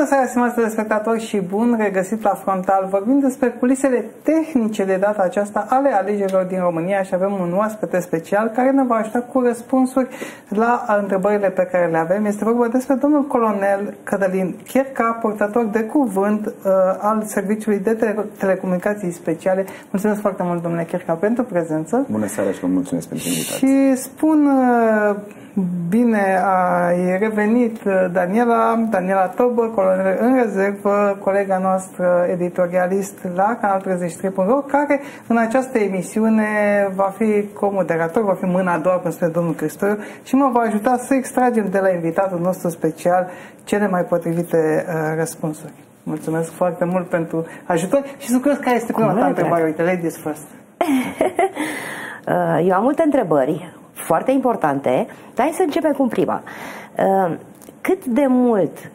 seara, stimați telespectatori, și bun regăsit la Frontal. Vorbim despre culisele tehnice de data aceasta ale alegerilor din România și avem un oaspete special care ne va ajuta cu răspunsuri la întrebările pe care le avem. Este vorba despre domnul colonel Cătălin Chirca, purtător de cuvânt al Serviciului de Telecomunicații Speciale. Mulțumesc foarte mult, domnule Chirca, pentru prezență. Bună seara și vă mulțumesc pentru invitație. Și spun... Bine, ai revenit Daniela Tobă, colonel în rezervă, colega noastră editorialist la Canal 33.ro, care în această emisiune va fi comoderator, va fi mâna a doua, cum spune domnul Cristoiu, și mă va ajuta să extragem de la invitatul nostru special cele mai potrivite răspunsuri. Mulțumesc foarte mult pentru ajutor și sunt curios care este prima ta întrebare. Uite, ladies first. Eu am multe întrebări foarte importante, dar hai să începem cu prima. Cât de mult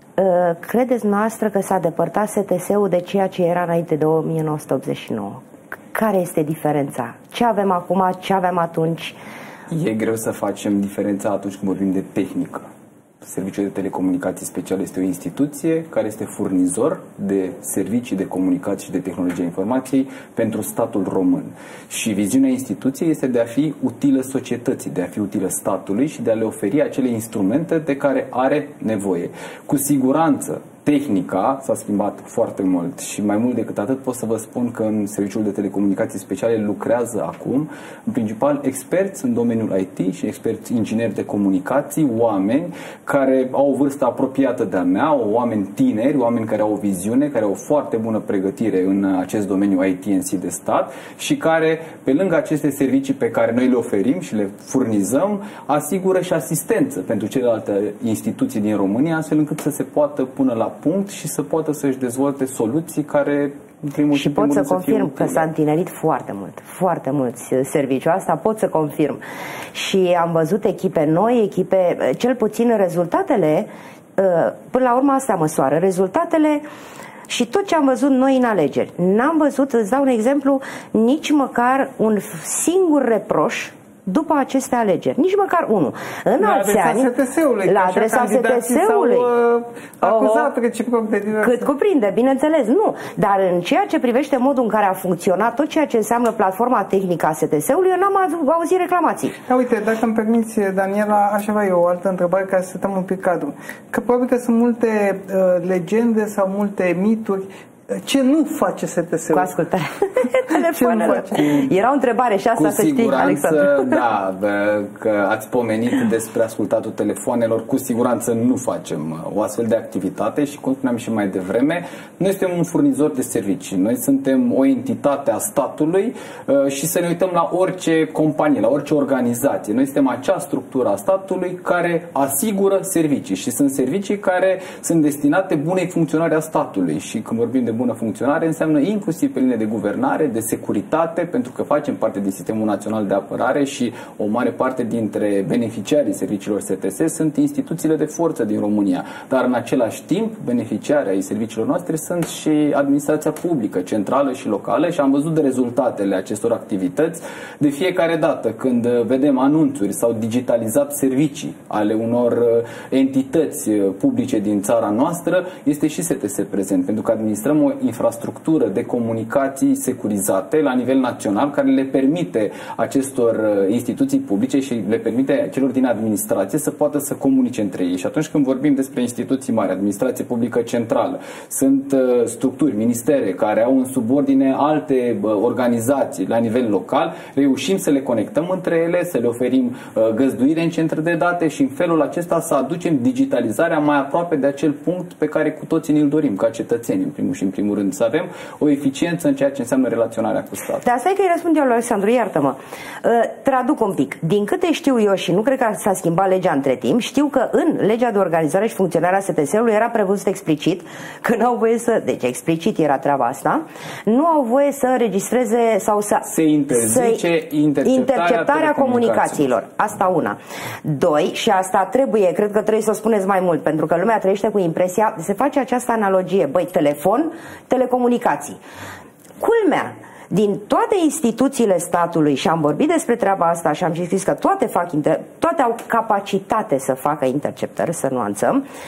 credeți noastră că s-a depărtat STS-ul de ceea ce era înainte de 1989? Care este diferența? Ce avem acum, ce aveam atunci? E greu să facem diferența atunci când vorbim de tehnică. Serviciul de Telecomunicații Speciale este o instituție care este furnizor de servicii de comunicații și de tehnologie informației pentru statul român. Și viziunea instituției este de a fi utilă societății, de a fi utilă statului și de a le oferi acele instrumente de care are nevoie. Cu siguranță, tehnica s-a schimbat foarte mult și mai mult decât atât pot să vă spun că în Serviciul de Telecomunicații Speciale lucrează acum, în principal, experți în domeniul IT și experți ingineri de comunicații, oameni care au o vârstă apropiată de a mea, oameni tineri, oameni care au o viziune, care au o foarte bună pregătire în acest domeniu IT&C de stat și care, pe lângă aceste servicii pe care noi le oferim și le furnizăm, asigură și asistență pentru celelalte instituții din România, astfel încât să se poată pune la punct și să poată să-și dezvolte soluții care, în primul și pot să confirm că s-a întinerit foarte mulți serviciul asta, pot să confirm. Și am văzut echipe noi, echipe, cel puțin rezultatele, până la urmă asta măsoară, rezultatele și tot ce am văzut noi în alegeri. N-am văzut, îți dau un exemplu, nici măcar un singur reproș după aceste alegeri. Nici măcar unul. În alți ani, la adresa STS-ului, acuzat reciproc de diverse. cât cuprinde, bineînțeles, nu. Dar în ceea ce privește modul în care a funcționat tot ceea ce înseamnă platforma tehnică a STS-ului, eu n-am auzit reclamații. Da, uite, dacă îmi permiți, Daniela, aș avea eu o altă întrebare ca să stăm un pic cadru. Că probabil că sunt multe legende sau multe mituri. Ce nu face STS-ul? Cu ascultare. Telefonele. Era o întrebare și asta, să știi, Alexandru. Da, că ați pomenit despre ascultatul telefonelor. Cu siguranță nu facem o astfel de activitate și, cum spuneam și mai devreme, noi suntem un furnizor de servicii. Noi suntem o entitate a statului și să ne uităm la orice companie, la orice organizație. Noi suntem acea structură a statului care asigură servicii și sunt servicii care sunt destinate bunei funcționare a statului. Și când vorbim de bună funcționare, înseamnă inclusiv pe linie de guvernare, de securitate, pentru că facem parte din Sistemul Național de Apărare și o mare parte dintre beneficiarii serviciilor STS sunt instituțiile de forță din România. Dar în același timp, beneficiarii ai serviciilor noastre sunt și administrația publică, centrală și locală, și am văzut de rezultatele acestor activități de fiecare dată când vedem anunțuri sau digitalizat servicii ale unor entități publice din țara noastră, este și STS prezent, pentru că administrăm o infrastructură de comunicații securizate la nivel național care le permite acestor instituții publice și le permite celor din administrație să poată să comunice între ei. Și atunci când vorbim despre instituții mari, administrație publică centrală, sunt structuri, ministere care au în subordine alte organizații la nivel local, reușim să le conectăm între ele, să le oferim găzduire în centre de date și în felul acesta să aducem digitalizarea mai aproape de acel punct pe care cu toții ne-l dorim ca cetățeni, în primul și în primul rând, să avem o eficiență în ceea ce înseamnă relaționarea cu statul. Dar stai că îi răspund eu lui Alexandru, iartă-mă. Traduc un pic. Din câte știu eu, și nu cred că s-a schimbat legea între timp, știu că în legea de organizare și funcționare a STS-ului era prevăzut explicit că nu au voie să, deci explicit era treaba asta, nu au voie să înregistreze sau să se interzice interceptarea comunicațiilor. Asta una. Doi, și asta trebuie, cred că trebuie să o spuneți mai mult, pentru că lumea trăiește cu impresia, se face această analogie, băi, telefon, telecomunicații. Culmea, din toate instituțiile statului, și am vorbit despre treaba asta și am scris că toate au capacitate să facă interceptări, să nuanțăm,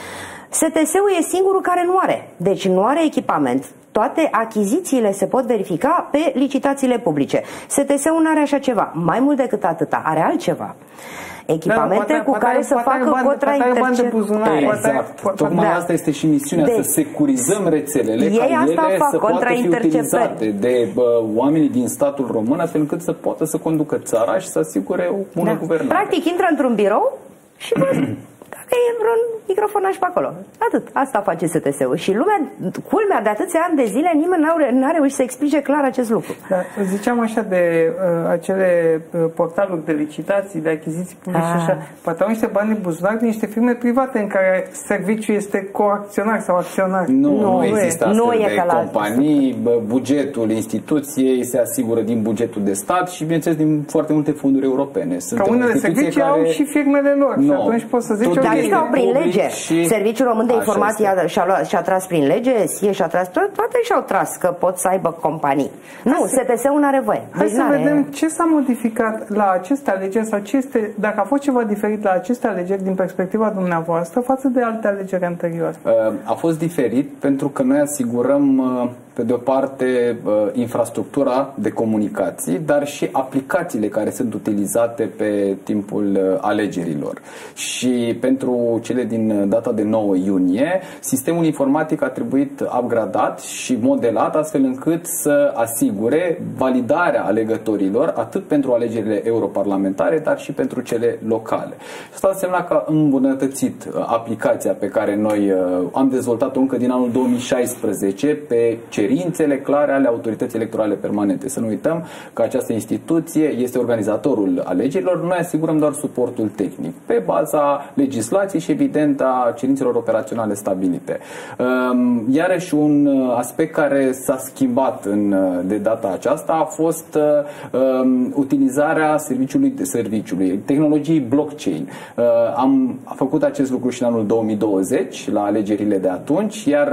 STS-ul e singurul care nu are. Deci nu are echipament. Toate achizițiile se pot verifica pe licitațiile publice. STS-ul nu are așa ceva. Mai mult decât atâta, are altceva. Echipamente cu care să facă contrainterceptare. Exact. Tocmai asta este și misiunea, să securizăm rețelele, ca ele să poată fi utilizate de oamenii din statul român, astfel încât să poată să conducă țara și să asigure o bună guvernare. Practic, intră într-un birou și dacă e vreun microfonaj pe acolo. Atât. Asta face STS-ul. Și lumea, culmea, de atâția ani de zile, nimeni n-a reușit să explice clar acest lucru. Da, ziceam așa de acele portaluri de licitații, de achiziții publice și așa. Poate au niște bani în buzunar din niște firme private în care serviciul este coacționar sau acționar. Nu există astfel de companii. Bugetul instituției se asigură din bugetul de stat și, bineînțeles, din foarte multe fonduri europene. Ca unele servicii au și firmele lor. Și atunci poți să zici... Adică prin lege. Serviciul Român de Informații și-a tras prin lege, SIE și-a tras, toate și-au tras că pot să aibă companii. Nu, STS-ul nu are voie. Hai să vedem ce s-a modificat la aceste alegeri sau ce este, dacă a fost ceva diferit la aceste alegeri din perspectiva dumneavoastră față de alte alegeri anterioare. A fost diferit pentru că noi asigurăm pe de o parte infrastructura de comunicații, dar și aplicațiile care sunt utilizate pe timpul alegerilor. Și pentru cele din data de 9 iunie, sistemul informatic a trebuit upgradat și modelat astfel încât să asigure validarea alegătorilor atât pentru alegerile europarlamentare, dar și pentru cele locale. Asta înseamnă că am îmbunătățit aplicația pe care noi am dezvoltat-o încă din anul 2016 pe cerințele clare ale Autorității Electorale Permanente. Să nu uităm că această instituție este organizatorul alegerilor, noi asigurăm doar suportul tehnic pe baza legislației și evident a cerințelor operaționale stabilite. Iarăși un aspect care s-a schimbat de data aceasta a fost utilizarea serviciului, tehnologiei blockchain. Am făcut acest lucru și în anul 2020 la alegerile de atunci, iar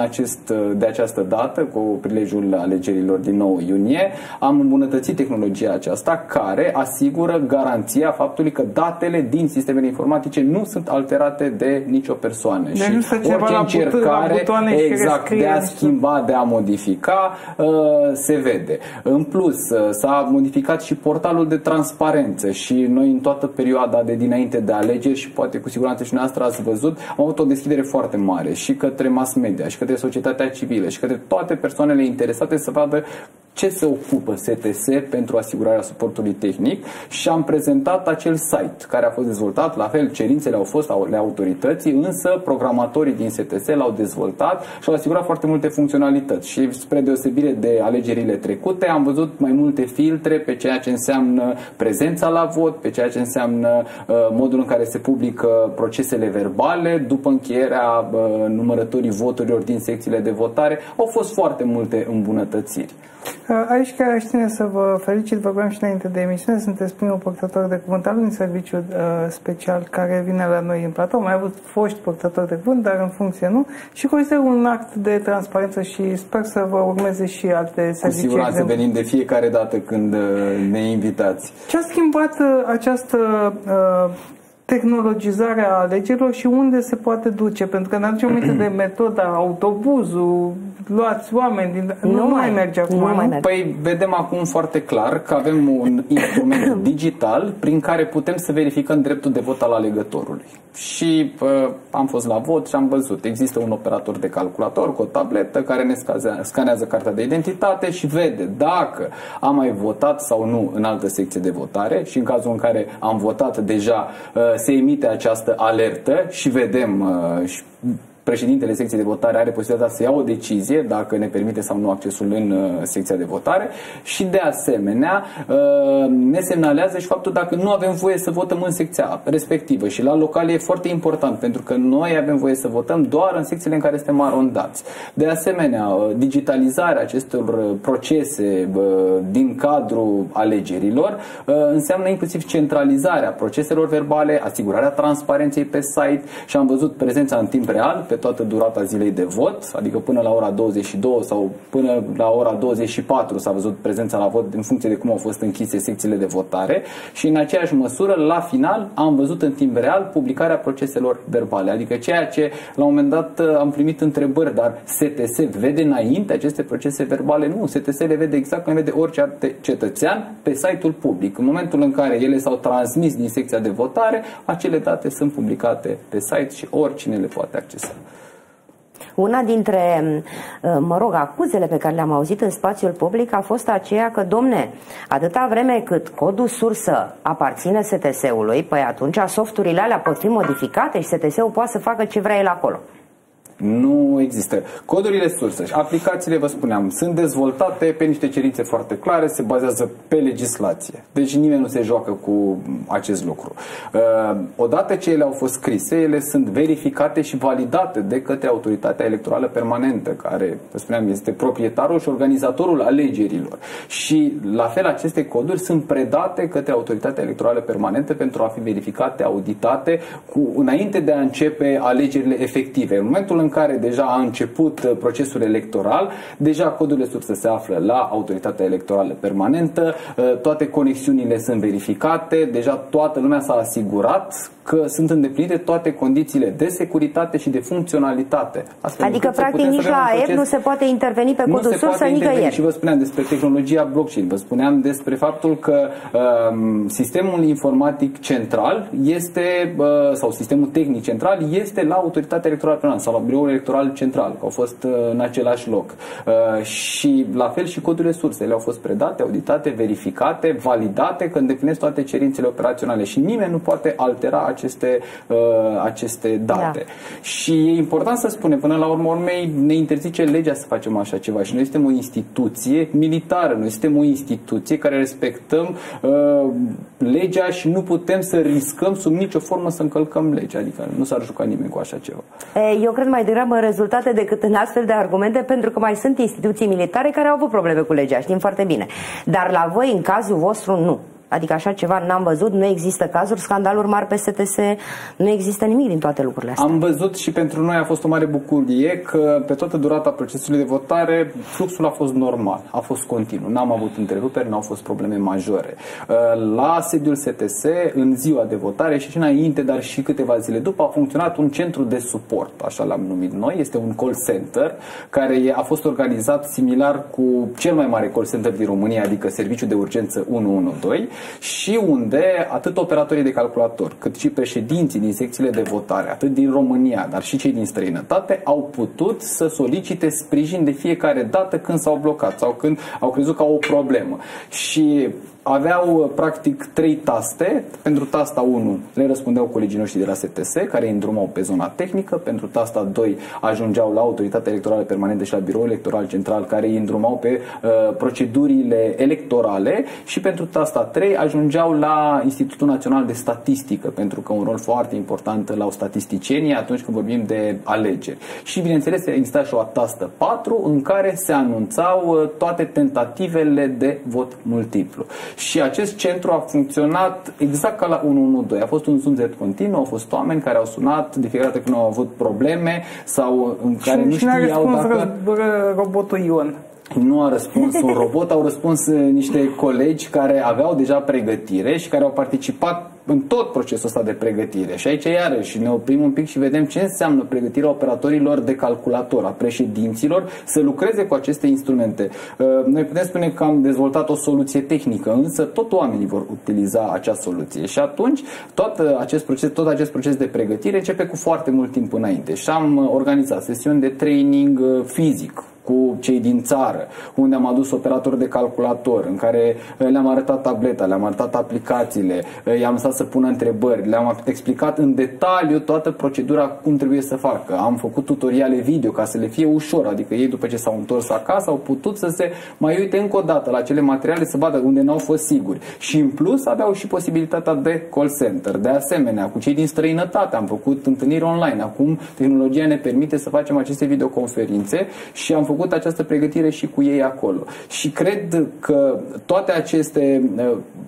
de această dată, cu prilejul alegerilor din 9 iunie, am îmbunătățit tehnologia aceasta care asigură garanția faptului că datele din sistemele informatice nu sunt alterate de nicio persoană. Și orice încercare de a schimba, de a modifica, se vede. În plus, s-a modificat și portalul de transparență și noi în toată perioada de dinainte de alegeri și poate cu siguranță și noastră ați văzut, am avut o deschidere foarte mare și către mass media și către societatea civilă și către toate persoanele interesate să vadă ce se ocupă STS pentru asigurarea suportului tehnic și am prezentat acel site care a fost dezvoltat, la fel cerințele au fost ale autorității, însă programatorii din STS l-au dezvoltat și au asigurat foarte multe funcționalități și spre deosebire de alegerile trecute am văzut mai multe filtre pe ceea ce înseamnă prezența la vot, pe ceea ce înseamnă modul în care se publică procesele verbale după încheierea numărătorii voturilor din secțiile de votare. Au fost foarte multe îmbunătățiri. Aici chiar aș ține să vă felicit, vorbeam și înainte de emisiune, sunteți primul purtător de cuvânt al unui serviciu special care vine la noi în platou. Mai avut foști purtători de cuvânt, dar în funcție nu. Și consider un act de transparență și sper să vă urmeze și alte servicii. Cu siguranță venim de fiecare dată când ne invitați. Ce a schimbat această tehnologizarea alegerilor și unde se poate duce? Pentru că ne aducem aminte de metoda autobuzul, luați oameni, nu mai merge acum. Păi vedem acum foarte clar că avem un instrument digital prin care putem să verificăm dreptul de vot al alegătorului. Și am fost la vot și am văzut, există un operator de calculator cu o tabletă care ne scanează cartea de identitate și vede dacă am mai votat sau nu în altă secție de votare și în cazul în care am votat deja se emite această alertă și vedem președintele secției de votare are posibilitatea să ia o decizie dacă ne permite sau nu accesul în secția de votare și de asemenea ne semnalează și faptul dacă nu avem voie să votăm în secția respectivă și la local e foarte important pentru că noi avem voie să votăm doar în secțiile în care suntem arondați. De asemenea, digitalizarea acestor procese din cadrul alegerilor înseamnă inclusiv centralizarea proceselor verbale, asigurarea transparenței pe site și am văzut prezența în timp real pe pe toată durata zilei de vot, adică până la ora 22 sau până la ora 24 s-a văzut prezența la vot în funcție de cum au fost închise secțiile de votare și în aceeași măsură, la final, am văzut în timp real publicarea proceselor verbale, adică ceea ce la un moment dat am primit întrebări, dar STS vede înainte aceste procese verbale? Nu, STS le vede exact cum le vede orice alt cetățean pe site-ul public. În momentul în care ele s-au transmis din secția de votare, acele date sunt publicate pe site și oricine le poate accesa. Una dintre, acuzele pe care le-am auzit în spațiul public a fost aceea că, domne, atâta vreme cât codul sursă aparține STS-ului, păi atunci softurile alea pot fi modificate și STS-ul poate să facă ce vrea el acolo. Nu există. Codurile sursă și aplicațiile, vă spuneam, sunt dezvoltate pe niște cerințe foarte clare, se bazează pe legislație. Deci nimeni nu se joacă cu acest lucru. Odată ce ele au fost scrise, ele sunt verificate și validate de către Autoritatea Electorală Permanentă, care, vă spuneam, este proprietarul și organizatorul alegerilor. Și, la fel, aceste coduri sunt predate către Autoritatea Electorală Permanentă pentru a fi verificate, auditate, înainte de a începe alegerile efective. În momentul în care deja a început procesul electoral, deja codurile sursă se află la Autoritatea Electorală Permanentă, toate conexiunile sunt verificate, deja toată lumea s-a asigurat că sunt îndeplinite toate condițiile de securitate și de funcționalitate. Adică, practic, nici la AEP nu se poate interveni pe codul sursă nicăieri. Și vă spuneam despre tehnologia blockchain, vă spuneam despre faptul că sistemul informatic central este, sau sistemul tehnic central este la Autoritatea Electorală Permanentă sau la Biroul Electoral Central, că au fost în același loc. Și la fel și codurile surse, ele au fost predate, auditate, verificate, validate, că îndeplinesc toate cerințele operaționale și nimeni nu poate altera aceste date. Da. Și e important să spunem, până la urmă urmei, ne interzice legea să facem așa ceva și noi suntem o instituție militară, noi suntem o instituție care respectăm legea și nu putem să riscăm sub nicio formă să încălcăm legea, adică nu s-ar juca nimeni cu așa ceva. Eu cred mai degrabă în rezultate decât în astfel de argumente, pentru că mai sunt instituții militare care au avut probleme cu legea, știm foarte bine. Dar la voi, în cazul vostru, nu. Adică așa ceva n-am văzut, nu există cazuri, scandaluri mari pe STS, nu există nimic din toate lucrurile astea. Am văzut și pentru noi a fost o mare bucurie că pe toată durata procesului de votare fluxul a fost normal, a fost continuu, n-am avut întreruperi, n-au fost probleme majore. La sediul STS, în ziua de votare și înainte, dar și câteva zile după, a funcționat un centru de suport, așa l-am numit noi, este un call center care a fost organizat similar cu cel mai mare call center din România, adică Serviciul de Urgență 112, și unde atât operatorii de calculator, cât și președinții din secțiile de votare, atât din România, dar și cei din străinătate, au putut să solicite sprijin de fiecare dată când s-au blocat sau când au crezut că au o problemă. Și aveau practic 3 taste. Pentru tasta 1 le răspundeau colegii noștri de la STS, care îi îndrumau pe zona tehnică. Pentru tasta 2 ajungeau la Autoritatea Electorală Permanentă și la Biroul Electoral Central, care îi îndrumau pe procedurile electorale. Și pentru tasta 3 ajungeau la Institutul Național de Statistică, pentru că un rol foarte important l-au statisticienii atunci când vorbim de alegeri. Și bineînțeles exista și o tastă 4 în care se anunțau toate tentativele de vot multiplu. Și acest centru a funcționat exact ca la 112. A fost un zumzet continuu, au fost oameni care au sunat de fiecare dată când au avut probleme sau în care nu știau dacă... robotul Ion. Nu a răspuns un robot, au răspuns niște colegi care aveau deja pregătire și care au participat în tot procesul ăsta de pregătire. Și aici iarăși ne oprim un pic și vedem ce înseamnă pregătirea operatorilor de calculator, a președinților, să lucreze cu aceste instrumente. Noi putem spune că am dezvoltat o soluție tehnică, însă tot oamenii vor utiliza acea soluție. Și atunci tot acest proces de pregătire începe cu foarte mult timp înainte. Și am organizat sesiuni de training fizic cu cei din țară, unde am adus operatori de calculator, în care le-am arătat tableta, le-am arătat aplicațiile, i-am lăsat să pună întrebări, le-am explicat în detaliu toată procedura cum trebuie să facă. Am făcut tutoriale video ca să le fie ușor, adică ei după ce s-au întors acasă au putut să se mai uite încă o dată la cele materiale, să vadă unde n-au fost siguri. Și în plus aveau și posibilitatea de call center. De asemenea, cu cei din străinătate am făcut întâlniri online. Acum tehnologia ne permite să facem aceste videoconferințe și am făcut această pregătire și cu ei acolo. Și cred că toate aceste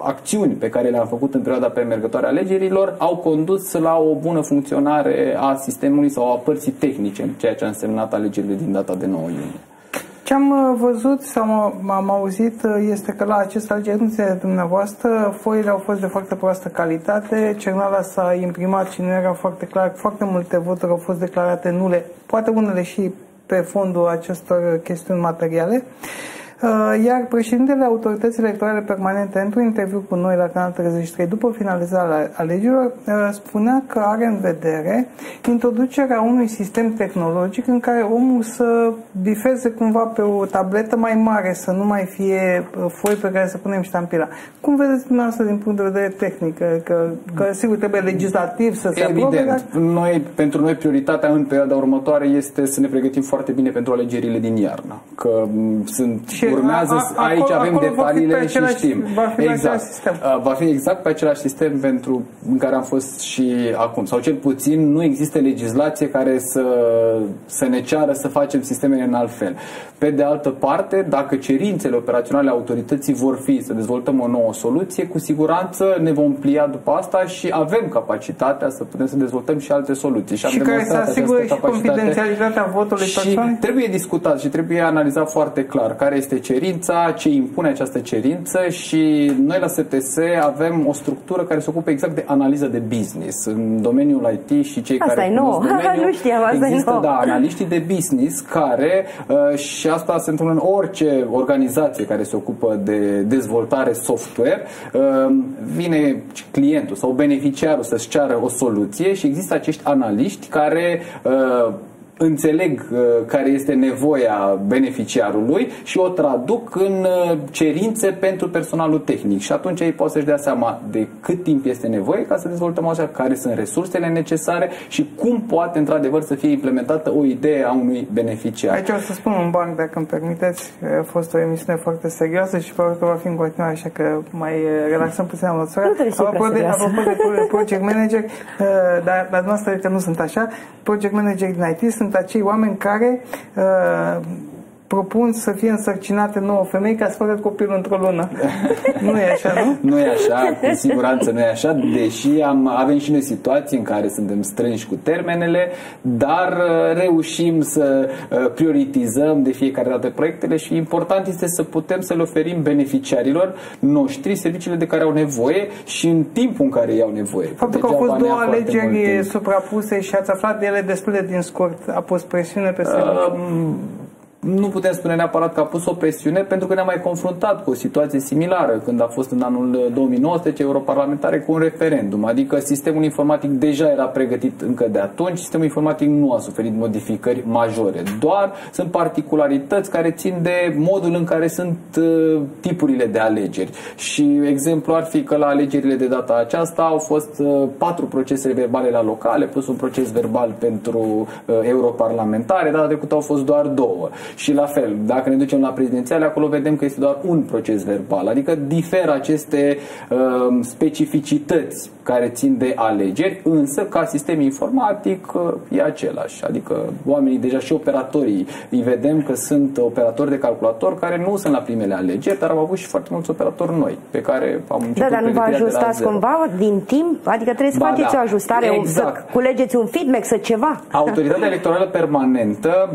acțiuni pe care le-am făcut în perioada premergătoare a alegerilor au condus la o bună funcționare a sistemului sau a părții tehnice, ceea ce a însemnat alegerile din data de 9 iunie. Ce am văzut sau am auzit este că la aceste alegeri dumneavoastră foile au fost de foarte proastă calitate, cernala s-a imprimat și nu era foarte clar, foarte multe voturi au fost declarate nule, poate unele și pe fondul acestor chestiuni materiale. Iar președintele Autorității Electorale Permanente, într-un interviu cu noi la Canal 33, după finalizarea alegerilor, spunea că are în vedere introducerea unui sistem tehnologic în care omul să bifeze cumva pe o tabletă mai mare, să nu mai fie foi pe care să punem ștampila. Cum vedeți dumneavoastră din punct de vedere tehnic? Că sigur trebuie legislativ să se aprobe, dar... Pentru noi prioritatea în perioada următoare este să ne pregătim foarte bine pentru alegerile din iarnă. Că sunt... urmează, aici avem detaliile și știm. Va fi exact pe același sistem în care am fost și acum. Sau cel puțin nu există legislație care să ne ceară să facem sistemele în alt fel. Pe de altă parte, dacă cerințele operaționale autorității vor fi să dezvoltăm o nouă soluție, cu siguranță ne vom plia după asta și avem capacitatea să putem să dezvoltăm și alte soluții. Și care să asigure și confidențialitatea votului persoanei? Trebuie discutat și trebuie analizat foarte clar care este cerința, ce impune această cerință și noi la STS avem o structură care se ocupă exact de analiză de business în domeniul IT și cei asta care cunosc domeniul. Nu știam, asta există, da, analiștii de business care și asta se întâmplă în orice organizație care se ocupă de dezvoltare software, vine clientul sau beneficiarul să-și ceară o soluție și există acești analiști care înțeleg care este nevoia beneficiarului și o traduc în cerințe pentru personalul tehnic. Și atunci ei pot să-și dea seama de cât timp este nevoie ca să dezvoltăm așa, care sunt resursele necesare și cum poate într-adevăr să fie implementată o idee a unui beneficiar. Aici o să spun un banc, dacă îmi permiteți. A fost o emisiune foarte serioasă și probabil că va fi în continuare, așa că mai relaxăm puțin atmosfera. Apropo de project manager, dar noastră că nu sunt așa, project manager din IT sunt acei oameni care propun să fie însărcinate 9 femei ca să facă copilul într-o lună. Nu e așa, nu? Nu e așa, cu siguranță nu e așa, deși avem și noi situații în care suntem strânși cu termenele, dar reușim să prioritizăm de fiecare dată proiectele și important este să putem să le oferim beneficiarilor noștri serviciile de care au nevoie și în timpul în care ei au nevoie. Faptul că au fost două alegeri suprapuse și ați aflat de ele destul de din scurt, a pus presiune pe serviciu? Nu putem spune neapărat că a pus o presiune, pentru că ne-am mai confruntat cu o situație similară când a fost în anul 2019 europarlamentare cu un referendum. Adică sistemul informatic deja era pregătit încă de atunci, sistemul informatic nu a suferit modificări majore. Doar sunt particularități care țin de modul în care sunt tipurile de alegeri. Și exemplu ar fi că la alegerile de data aceasta au fost 4 procese verbale la locale, plus un proces verbal pentru europarlamentare, data trecută au fost doar 2. Și la fel, dacă ne ducem la prezidențiale, acolo vedem că este doar un proces verbal. Adică diferă aceste specificități care țin de alegeri, însă ca sistem informatic e același. Adică oamenii, deja și operatorii, îi vedem că sunt operatori de calculator care nu sunt la primele alegeri, dar au avut și foarte mulți operatori noi, pe care am început. Da, dar nu vă ajustați cumva din timp? Adică trebuie să faceți o ajustare, exact. Să culegeți un feedback, să ceva. Autoritatea Electorală Permanentă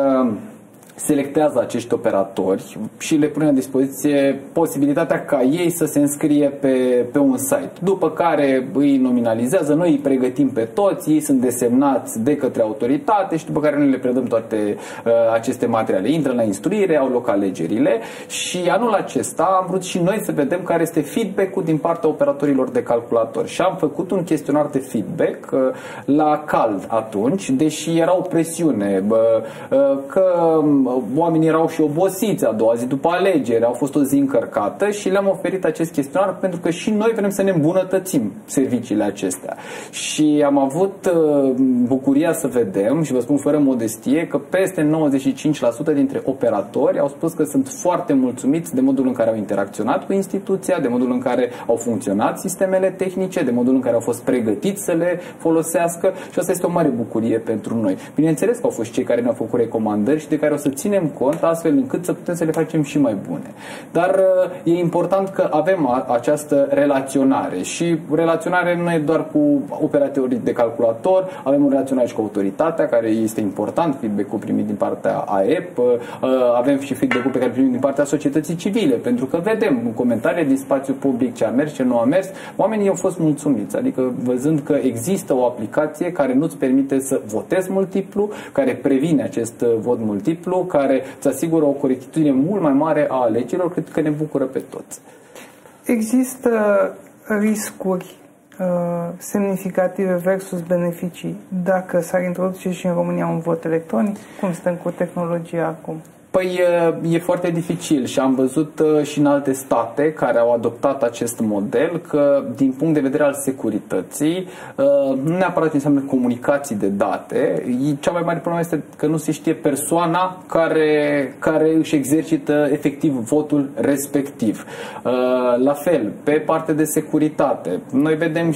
selectează acești operatori și le pune la dispoziție posibilitatea ca ei să se înscrie pe un site. După care îi nominalizează, noi îi pregătim pe toți, ei sunt desemnați de către autoritate și după care noi le predăm toate aceste materiale. Intră la instruire, au loc alegerile și anul acesta am vrut și noi să vedem care este feedback-ul din partea operatorilor de calculator și am făcut un chestionar de feedback la cald atunci, deși era o presiune că oamenii erau și obosiți a doua zi după alegeri, au fost o zi încărcată și le-am oferit acest chestionar pentru că și noi vrem să ne îmbunătățim serviciile acestea. Și am avut bucuria să vedem, și vă spun fără modestie, că peste 95% dintre operatori au spus că sunt foarte mulțumiți de modul în care au interacționat cu instituția, de modul în care au funcționat sistemele tehnice, de modul în care au fost pregătiți să le folosească și asta este o mare bucurie pentru noi. Bineînțeles că au fost cei care ne-au făcut recomandări și de care o să ținem cont astfel încât să putem să le facem și mai bune. Dar e important că avem această relaționare și relaționare nu e doar cu operatorii de calculator, avem o relaționare și cu autoritatea, care este important, feedback-ul primit din partea AEP, avem și feedback-ul pe care primim din partea societății civile, pentru că vedem în comentarii din spațiul public ce a mers, ce nu a mers, oamenii au fost mulțumiți, adică văzând că există o aplicație care nu-ți permite să votezi multiplu, care previne acest vot multiplu, care îți asigură o corectitudine mult mai mare a alegerilor, cred că ne bucură pe toți. Există riscuri semnificative versus beneficii dacă s-ar introduce și în România un vot electronic? Cum stăm cu tehnologia acum? Păi e foarte dificil și am văzut și în alte state care au adoptat acest model că din punct de vedere al securității nu neapărat înseamnă comunicații de date, cea mai mare problemă este că nu se știe persoana care își exercită efectiv votul respectiv. La fel, pe partea de securitate, noi vedem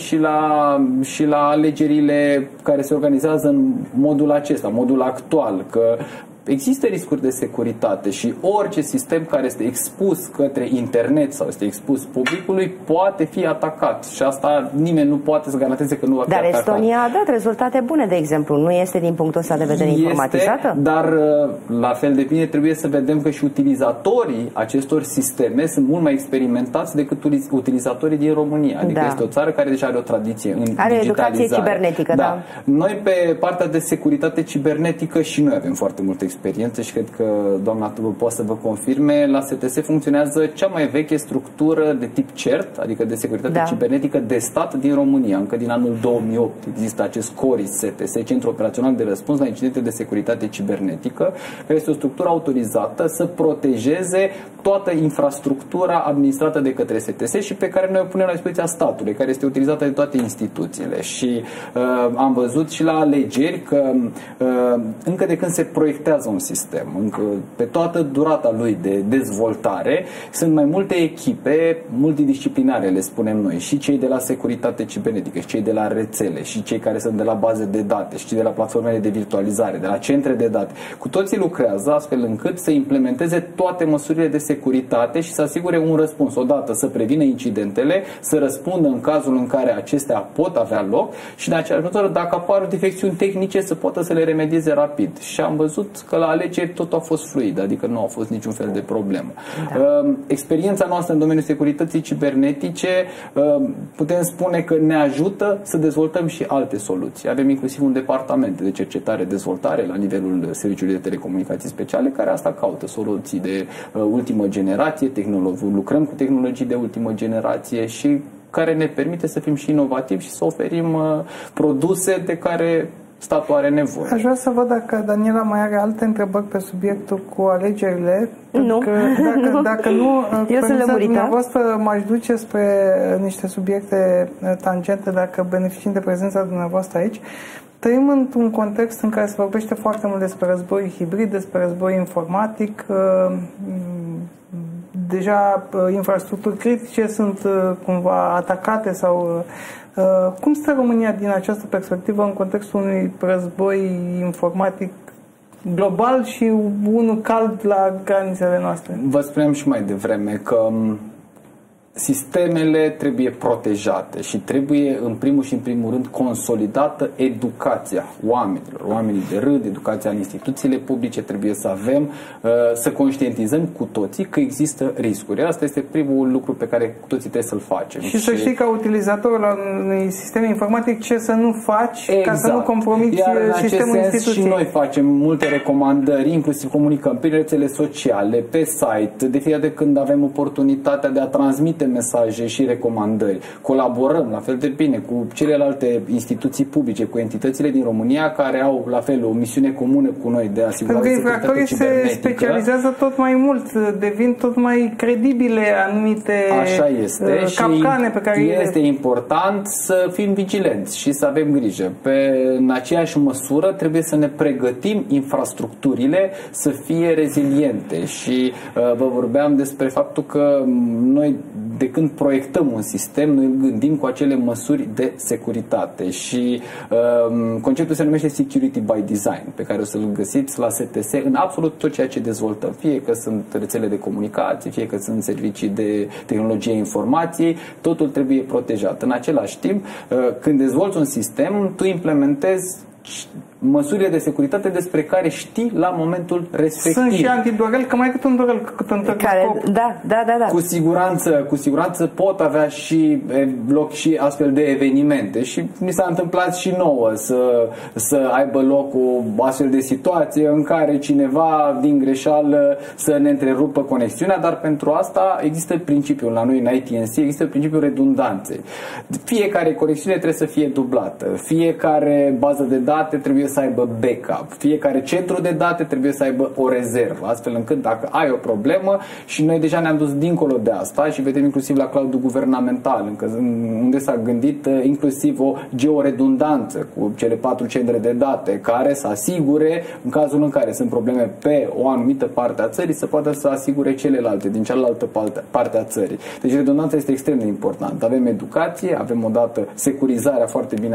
și la alegerile care se organizează în modul acesta, modul actual, că există riscuri de securitate și orice sistem care este expus către internet sau este expus publicului poate fi atacat și asta nimeni nu poate să garanteze că nu va fi atacat. Dar Estonia a dat rezultate bune, de exemplu. Nu este din punctul ăsta de vedere informatizată? Dar la fel de bine trebuie să vedem că și utilizatorii acestor sisteme sunt mult mai experimentați decât utilizatorii din România. Adică este o țară care deja are o tradiție în digitalizare. Are educație cibernetică, da. Noi pe partea de securitate cibernetică și noi avem foarte multe experiență și cred că doamna Tubu poate să vă confirme. La STS funcționează cea mai veche structură de tip CERT, adică de securitate cibernetică de stat din România. Încă din anul 2008 există acest CORIS STS, Centru Operațional de Răspuns la Incidente de Securitate Cibernetică, care este o structură autorizată să protejeze toată infrastructura administrată de către STS și pe care noi o punem la dispoziția statului, care este utilizată de toate instituțiile. Și am văzut și la alegeri că încă de când se proiectează un sistem, încă pe toată durata lui de dezvoltare, sunt mai multe echipe multidisciplinare, le spunem noi, și cei de la securitate cibernetică, și cei de la rețele, și cei care sunt de la baze de date, și cei de la platformele de virtualizare, de la centre de date. Cu toții lucrează astfel încât să implementeze toate măsurile de securitate și să asigure un răspuns. Odată să prevină incidentele, să răspundă în cazul în care acestea pot avea loc și în aceeași măsură, dacă apar defecțiuni tehnice, să poată să le remedieze rapid. Și am văzut că la alegeri tot a fost fluid, adică nu a fost niciun fel de problemă. Experiența noastră în domeniul securității cibernetice putem spune că ne ajută să dezvoltăm și alte soluții. Avem inclusiv un departament de cercetare-dezvoltare la nivelul Serviciului de Telecomunicații Speciale care asta caută soluții de ultimă generație, lucrăm cu tehnologii de ultimă generație și care ne permite să fim și inovativi și să oferim produse de care statul are nevoie. Aș vrea să văd dacă Daniela mai are alte întrebări pe subiectul cu alegerile. Nu. Că dacă nu, dumneavoastră m-aș duce spre niște subiecte tangente dacă beneficiem de prezența dumneavoastră aici. Trăim într-un context în care se vorbește foarte mult despre război hibrid, despre război informatic. Deja infrastructuri critice sunt cumva atacate sau... Cum stă România din această perspectivă în contextul unui război informatic global și unul cald la granițele noastre? Vă spuneam și mai devreme că sistemele trebuie protejate și trebuie în primul și în primul rând consolidată educația oamenilor. Oamenii de rând, educația în instituțiile publice trebuie să avem, să conștientizăm cu toții că există riscuri. Asta este primul lucru pe care cu toții trebuie să-l facem. Și să știi ca utilizator al unui sistem informatic ce să nu faci ca să nu compromiți sistemul instituției. Și noi facem multe recomandări, inclusiv comunicăm pe rețele sociale, pe site, de fiecare dată când avem oportunitatea de a transmite mesaje și recomandări. Colaborăm la fel de bine cu celelalte instituții publice, cu entitățile din România care au la fel o misiune comună cu noi de asigurare de securitate cibernetică. Se specializează tot mai mult, devin tot mai credibile anumite capcane pe care este important să fim vigilenți și să avem grijă. În aceeași măsură trebuie să ne pregătim infrastructurile să fie reziliente și vă vorbeam despre faptul că noi de când proiectăm un sistem, noi gândim cu acele măsuri de securitate și conceptul se numește Security by Design, pe care o să-l găsiți la STS în absolut tot ceea ce dezvoltăm, fie că sunt rețele de comunicații, fie că sunt servicii de tehnologie informației, totul trebuie protejat. În același timp, când dezvolți un sistem, tu implementezi măsurile de securitate despre care știi la momentul respectiv. Sunt și antidorel, că mai cât un dorel cât un Da. Cu siguranță pot avea și loc și astfel de evenimente și mi s-a întâmplat și nouă să aibă loc o astfel de situație în care cineva din greșeală să ne întrerupă conexiunea, dar pentru asta există principiul, la noi în ITNC există principiul redundanței. Fiecare conexiune trebuie să fie dublată, fiecare bază de date trebuie să aibă backup, fiecare centru de date trebuie să aibă o rezervă, astfel încât dacă ai o problemă, și noi deja ne-am dus dincolo de asta și vedem inclusiv la cloud-ul guvernamental, unde s-a gândit inclusiv o georedundanță cu cele 4 centre de date care să asigure, în cazul în care sunt probleme pe o anumită parte a țării, să poată să asigure celelalte din cealaltă parte a țării. Deci redundanța este extrem de importantă. Avem educație, avem odată securizarea foarte bine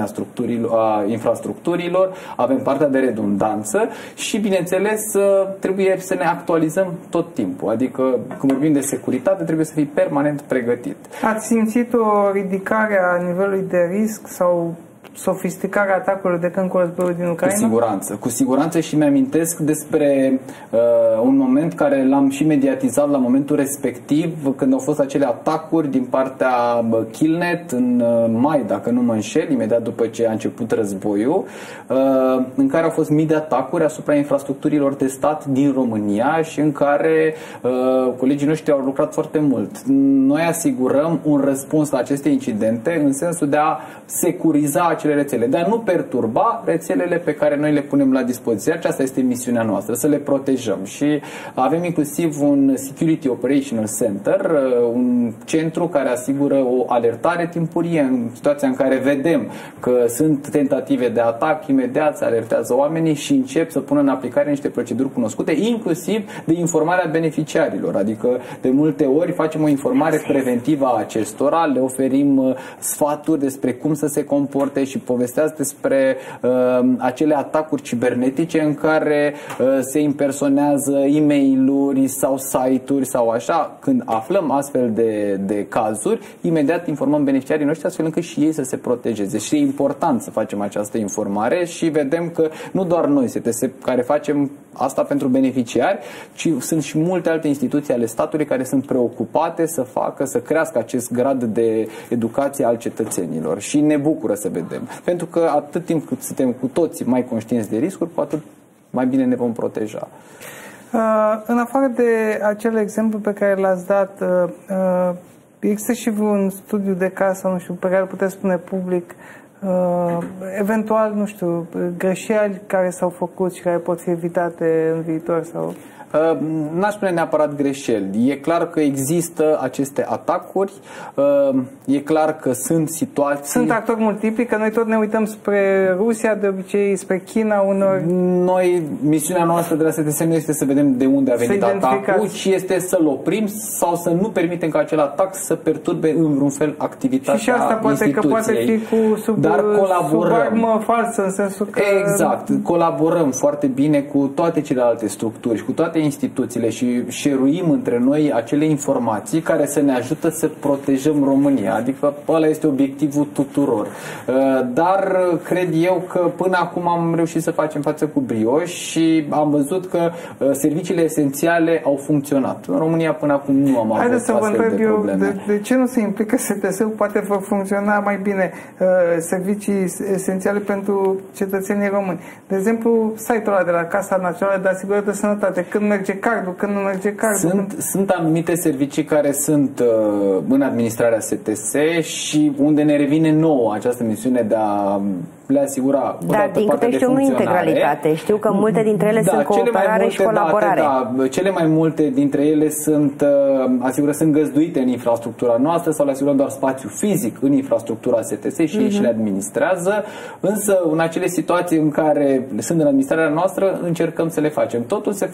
a infrastructurilor, avem partea de redundanță și, bineînțeles, trebuie să ne actualizăm tot timpul. Adică, când vorbim de securitate, trebuie să fii permanent pregătit. Ați simțit o ridicare a nivelului de risc sau sofisticarea atacurilor de când cu războiul din Ucraina? Cu siguranță și mi-amintesc despre un moment care l-am și mediatizat la momentul respectiv, când au fost acele atacuri din partea Killnet în mai, dacă nu mă înșel, imediat după ce a început războiul, în care au fost mii de atacuri asupra infrastructurilor de stat din România și în care colegii noștri au lucrat foarte mult. Noi asigurăm un răspuns la aceste incidente în sensul de a securiza acele rețele, de a nu perturba rețelele pe care noi le punem la dispoziție. Aceasta este misiunea noastră, să le protejăm. Și avem inclusiv un Security Operational Center, un centru care asigură o alertare timpurie în situația în care vedem că sunt tentative de atac, imediat se alertează oamenii și încep să pună în aplicare niște proceduri cunoscute, inclusiv de informarea beneficiarilor. Adică de multe ori facem o informare preventivă a acestora, le oferim sfaturi despre cum să se comporte și povesteați despre acele atacuri cibernetice în care se impersonează e-mail-uri sau site-uri sau așa. Când aflăm astfel de cazuri, imediat informăm beneficiarii noștri astfel încât și ei să se protejeze. Și e important să facem această informare și vedem că nu doar noi, STS, care facem asta pentru beneficiari, ci sunt și multe alte instituții ale statului care sunt preocupate să crească acest grad de educație al cetățenilor și ne bucură să vedem. Pentru că atât timp cât suntem cu toții mai conștienți de riscuri, cu atât mai bine ne vom proteja. În afară de acel exemplu pe care l-ați dat, există și un studiu de caz sau nu știu, pe care puteți spune public, eventual, nu știu, greșeli care s-au făcut și care pot fi evitate în viitor sau... N-aș spune neapărat greșeli. E clar că există aceste atacuri, e clar că sunt situații... Sunt actori multipli, că noi tot ne uităm spre Rusia, de obicei spre China unor... Noi, misiunea noastră de la STS nu este să vedem de unde a venit atacul, ci este să-l oprim sau să nu permitem ca acel atac să perturbe în vreun fel activitatea și asta poate că poate fi sub armă falsă, în sensul că... Exact. Colaborăm foarte bine cu toate celelalte structuri și cu toate instituțiile și șeruim între noi acele informații care să ne ajută să protejăm România. Adică ăla este obiectivul tuturor. Dar cred eu că până acum am reușit să facem față cu brio și am văzut că serviciile esențiale au funcționat. În România până acum nu am avut astfel de probleme. De ce nu se implică STS-ul? Poate vor funcționa mai bine servicii esențiale pentru cetățenii români. De exemplu, site-ul ăla de la Casa Națională de Asigurări de Sănătate. Când merge cardul, când nu merge cardul. Sunt anumite servicii care sunt în administrarea STS și unde ne revine nouă această misiune de a le asigura dar din câte știu nu integralitate. Știu că multe dintre ele sunt cooperare și colaborare. Cele mai multe dintre ele sunt găzduite în infrastructura noastră sau le asigurăm doar spațiu fizic în infrastructura STS și ei și le administrează. Însă în acele situații în care sunt în administrarea noastră încercăm să le facem. Totul se face, bineînțeles,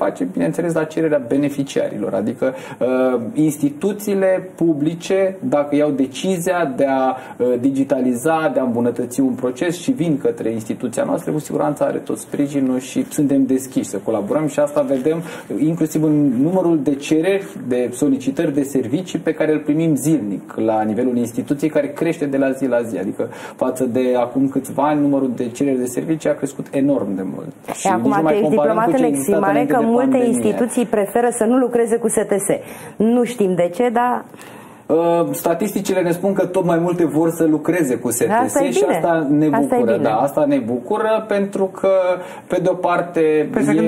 bineînțeles, la cererea beneficiarilor. Adică instituțiile publice, dacă iau decizia de a digitaliza, de a îmbunătăți un proces și vin către instituția noastră, cu siguranță are tot sprijinul și suntem deschiși să colaborăm și asta vedem inclusiv în numărul de cereri, de solicitări de servicii pe care îl primim zilnic la nivelul instituției, care crește de la zi la zi. Adică față de acum câțiva ani, numărul de cereri de servicii a crescut enorm de mult. Și acum tu ești diplomat în exprimare că multe instituții preferă să nu lucreze cu STS. Nu știm de ce, dar... Statisticile ne spun că tot mai multe vor să lucreze cu STS și asta ne bucură. Da, asta ne bucură pentru că, pe de o parte,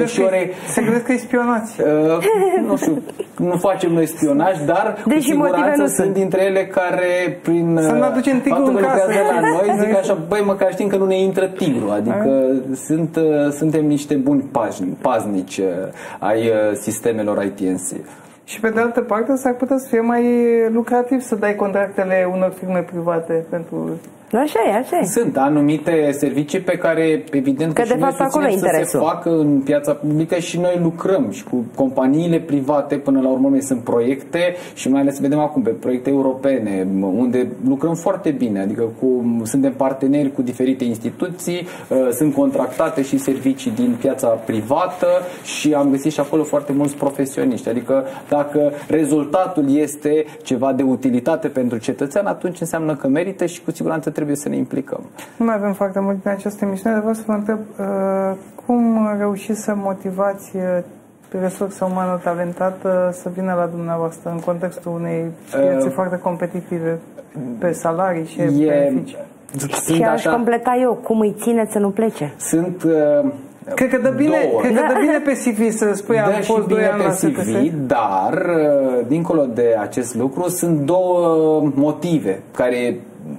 se gândesc că e spionați. Nu știu, nu facem noi spionaj, dar cu siguranță sunt dintre ele care, prin faptul că lucrează la noi, zic așa, băi, măcar știm că nu ne intră tigru. Adică suntem niște buni paznici ai sistemelor ITNC. Și pe de altă parte s-ar putea să fie mai lucrativ să dai contractele unor firme private pentru... Așa e, așa e. Sunt anumite servicii pe care, evident, că și noi susținem să se facă în piața publică și noi lucrăm și cu companiile private, până la urmă sunt proiecte și mai ales vedem acum pe proiecte europene, unde lucrăm foarte bine, adică suntem parteneri cu diferite instituții, sunt contractate și servicii din piața privată și am găsit și acolo foarte mulți profesioniști. Adică dacă rezultatul este ceva de utilitate pentru cetățean, atunci înseamnă că merită și cu siguranță trebuie să ne implicăm. Nu mai avem foarte mult din această emisiune, dar vreau să vă întreb cum reușiți să motivați resursa umană talentată să vină la dumneavoastră în contextul unei piețe foarte competitive pe salarii și beneficii? Și aș completa eu, cum îi țineți să nu plece? Cred că dă bine pe CV să spui am fost 2 ani la STS. Dar, dincolo de acest lucru, sunt două motive care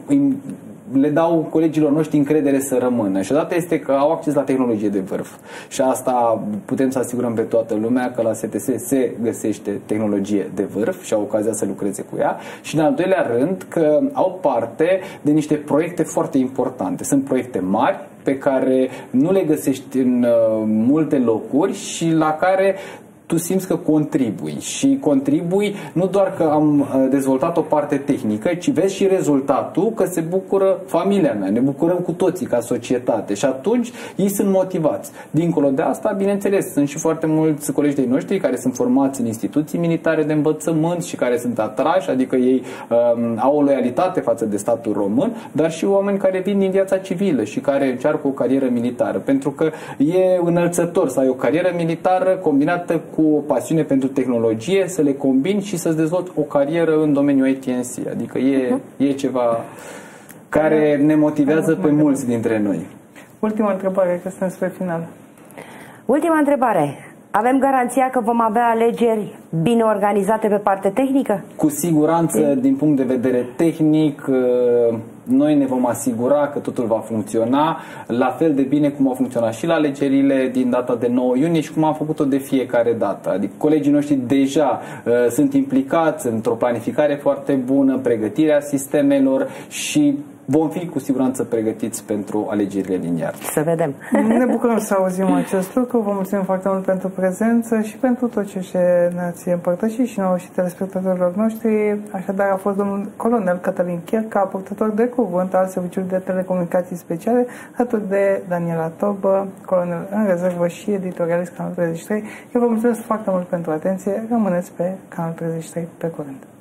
le dau colegilor noștri încredere să rămână. Și odată este că au acces la tehnologie de vârf. Și asta putem să asigurăm pe toată lumea că la STS se găsește tehnologie de vârf și au ocazia să lucreze cu ea. Și în al doilea rând că au parte de niște proiecte foarte importante. Sunt proiecte mari pe care nu le găsești în multe locuri și la care tu simți că contribui și contribui nu doar că am dezvoltat o parte tehnică, ci vezi și rezultatul că se bucură familia mea, ne bucurăm cu toții ca societate și atunci ei sunt motivați. Dincolo de asta, bineînțeles, sunt și foarte mulți colegi de-ai noștri care sunt formați în instituții militare de învățământ și care sunt atrași, adică ei au o loialitate față de statul român, dar și oameni care vin din viața civilă și care încearcă o carieră militară, pentru că e înălțător să ai o carieră militară combinată cu o pasiune pentru tehnologie, să le combini și să-ți dezvolți o carieră în domeniul ITNC. Adică e ceva care ne motivează pe mulți dintre noi. Ultima întrebare, că suntem spre final. Ultima întrebare. Avem garanția că vom avea alegeri bine organizate pe parte tehnică? Cu siguranță, din punct de vedere tehnic, noi ne vom asigura că totul va funcționa la fel de bine cum au funcționat și la alegerile din data de 9 iunie și cum am făcut-o de fiecare dată. Adică colegii noștri deja sunt implicați într-o planificare foarte bună, pregătirea sistemelor și vom fi cu siguranță pregătiți pentru alegerile din iarnă. Să vedem. Ne bucurăm să auzim acest lucru. Vă mulțumim foarte mult pentru prezență și pentru tot ce ne-ați împărtășit și nouă și telespectatorilor noștri. Așadar a fost domnul colonel Cătălin Cherca, purtător de cuvânt al Serviciului de Telecomunicații Speciale, alături de Daniela Tobă, colonel în rezervă și editorialist Canal 33. Eu vă mulțumesc foarte mult pentru atenție. Rămâneți pe Canal 33 pe curând.